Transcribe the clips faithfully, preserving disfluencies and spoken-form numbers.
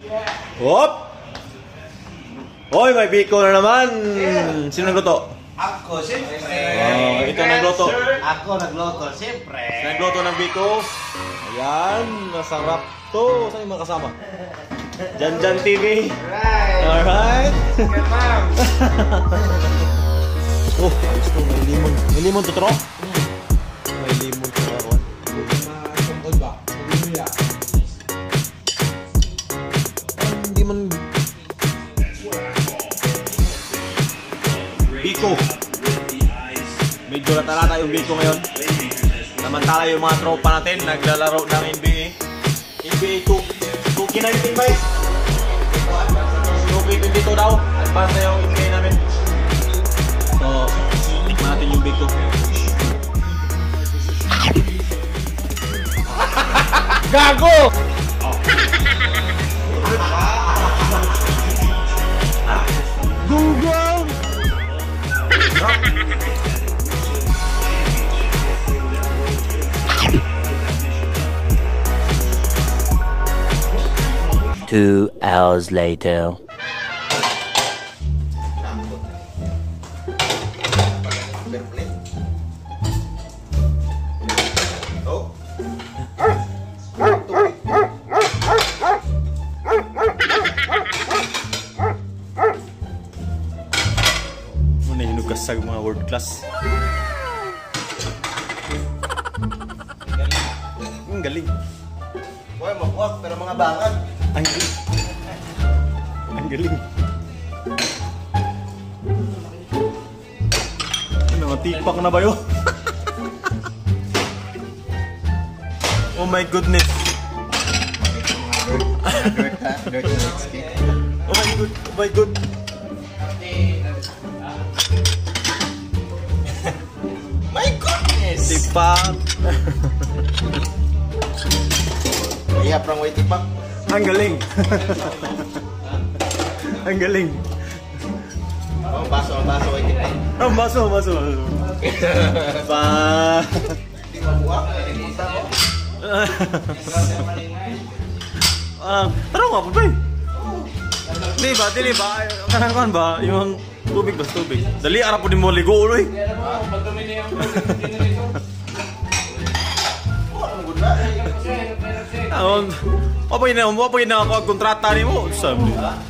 Hop! Hoy, may biko na naman! Sino nagluto? Ako, siyempre! Oh, ito nagluto. Ako nagluto, siyempre! Nagluto ng biko. Ayan, masarap to. Saan yung mga kasama? Janjan T V. Right! Alright! Good ma'am! Oh, ayos to. May limon. May limon to, tro? May limon to, tro. Tungkol ba? Hindi man... Biko. Medyo natalata yung Biko ngayon. Samantala yung mga tropa natin naglalaro ng N B A. N B A two K nineteen ba? two K twenty-two daw. Advance na yung N B A namin. So, tikman natin yung Biko. Gago! Google! Two hours later. Ano yung hinugasag mga world class? Ang galing. Boy, mabuwak, pero mga bangag. Ang galing. Ang galing. Ano, matipak na ba yun? Oh my goodness. Oh my god, oh my god. My goodness! Tipak. Iya, prang way tipak. Ang galing. Ang galing. Ang baso, ang baso way tipak. Ang baso, baso. Pa. Hindi mabuwak, hindi punta ko. Ah, tara nga po ba? Di ba, dili ba? Kanakan ba? Yung tubig ba tubig? Dali ara po din mo ligo ulo eh. Ang apa yun na, apa yun na ako kontrata ni mo? Sabi.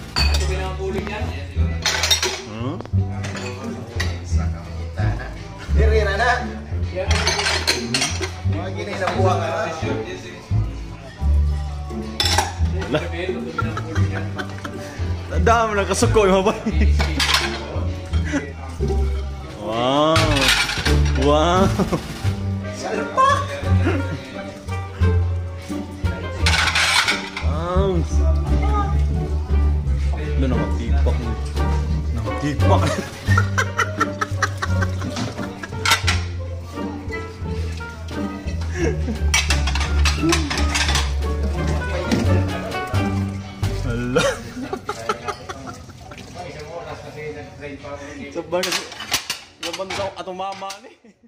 Hmm? Diri na na. Mga gini na buwak na. Dami na kasuko yung mabay. Wow. Wow. Salpa! Wow. Ano nakatipak mo? Nakatipak. Hala. Sabang na. Sabang sa atong mama ni.